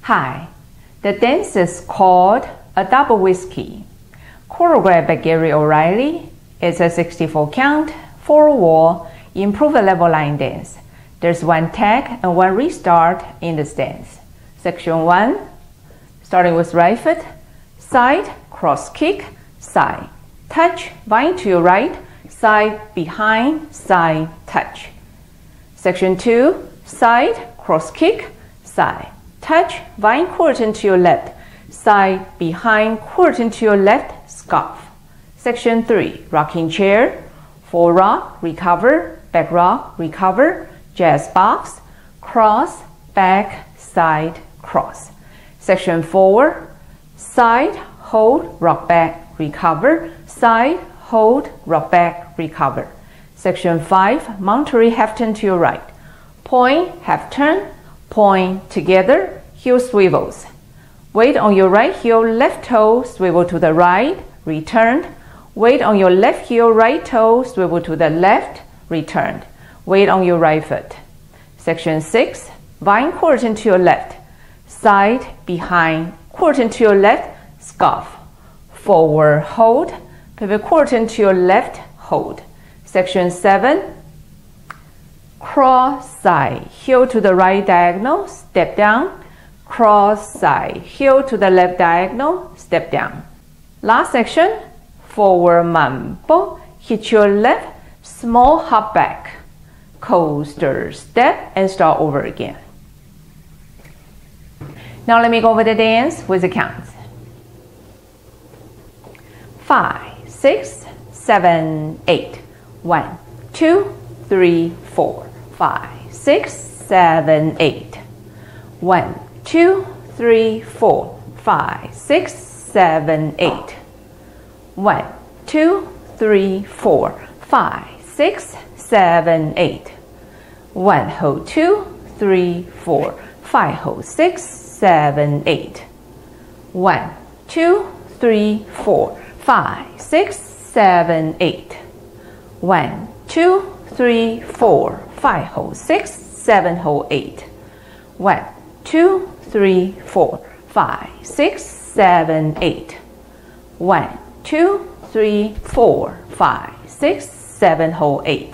Hi, the dance is called a double whiskey. Choreographed by Gary O'Reilly. It's a 64 count, 4-wall, improve level line dance. There's one tag and one restart in this dance. Section 1, starting with right foot, side, cross kick, side, touch, bind to your right, side, behind, side, touch. Section 2, side, cross kick, side, touch, bind curtain to your left, side, behind, curtain to your left, scarf. Section 3, rocking chair, forward rock, recover, back rock, recover, jazz box, cross, back, side, cross. Section 4, side, hold, rock back, recover, side, hold, rock back, recover. Section 5, Monterey half turn to your right. Point, half turn, point together, heel swivels. Weight on your right heel, left toe, swivel to the right, returned. Weight on your left heel, right toe, swivel to the left, returned. Weight on your right foot. Section 6, bind curtain to your left. Side, behind, curtain to your left, scarf. Forward, hold, pivot curtain to your left, hold. Section 7, cross side, heel to the right diagonal, step down. Cross side, heel to the left diagonal, step down. Last section, forward mambo, hit your left, small hop back, coaster step, and start over again. Now let me go over the dance with the counts. 5, 6, 7, 8. 1, 2, 3, 4, 5, 6, 7, 8. 1, 2, 3, 4, 5, 6, 7, 8. 1, 2, 3, 4, 5, 6, 7, 8. 1, hold 2, 3, 4, 5, hold 6, 7, 8. 1, 2, 3, 4, 5, 6, 7, 8. 1, 2, 3, 4, 5, hold 6, 7, hold 8. 1, 2, 3, 4, 5, 6, 7, 8. 1, 2, 3, 4, 5, 6, 7, hold 8.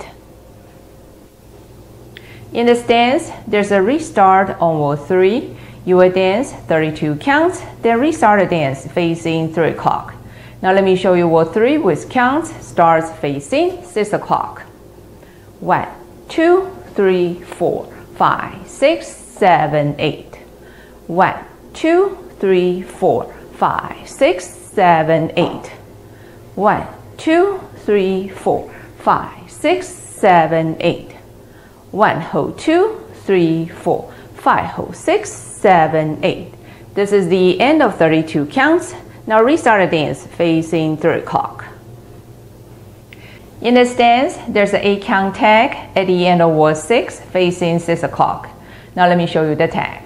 In this dance, there's a restart on wall 3. You will dance 32 counts, then restart the dance facing 3 o'clock. Now let me show you wall 3 with counts, starts facing 6 o'clock. 1, 2, 3, 4, 5, 6, 7, 8. 1, 2, 3, 4, 5, 6, 7, 8. 1, 2, 3, 4, 5, 6, 7, 8. 1, hold 2, 3, 4, 5, hold 6, 7, 8. This is the end of 32 counts. Now restart the dance facing 3 o'clock. In this dance, there's an 8 count tag at the end of wall 6 facing 6 o'clock. Now let me show you the tag.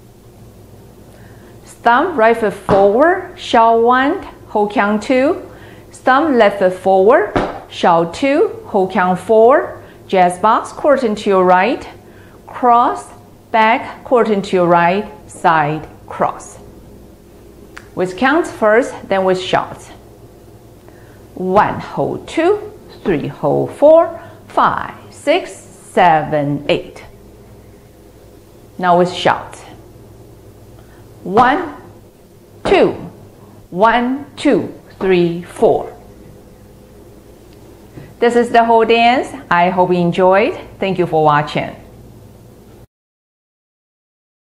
Stomp right foot forward, shout 1, hold count 2. Stomp left foot forward, shout 2, hold count 4. Jazz box, curtain to your right. Cross, back, curtain to your right, side, cross. With counts first, then with shouts. 1, hold 2, 3, hold 4, 5, 6, 7, 8. Now with shouts. 1, 2, 1, 2, 3, 4. This is the whole dance. I hope you enjoyed. Thank you for watching.